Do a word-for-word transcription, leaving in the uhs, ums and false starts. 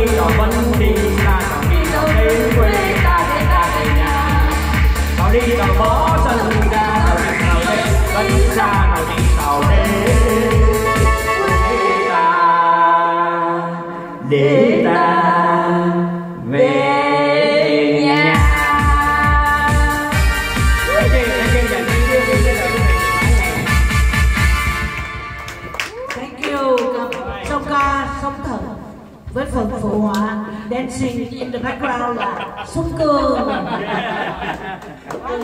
rồi vẫn đi ta nào đi rồi đến quê ta để ta về nhà. Nào đi rồi bỏ sân ra nào đi nào đến vẫn xa nào đi nào đến quê ta để ta về. Song ca song thần với phần phụ họa dancing in the background là Xuân Cương.